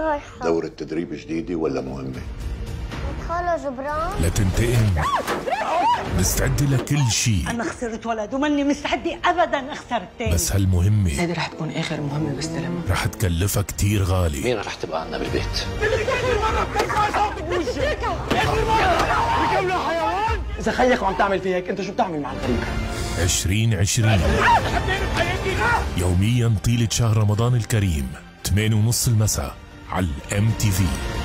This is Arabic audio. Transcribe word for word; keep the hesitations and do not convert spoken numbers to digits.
رايحة؟ دورة تدريب جديدة ولا مهمة؟ خالة جبران لا تنتقم، مستعدة لكل شيء. أنا خسرت ولد وماني مستعدة أبداً أخسر التاني. بس هالمهمة هيدي رح تكون آخر مهمة بستلمها. رح تكلفها كتير غالي. مين رح تبقى عنا بالبيت؟ إذا خيك وعم تعمل فيها هيك أنت شو بتعمل مع الغريب؟ عشرين عشرين يومياً طيلة شهر رمضان الكريم ثمانية ونص المساء على الام تي في.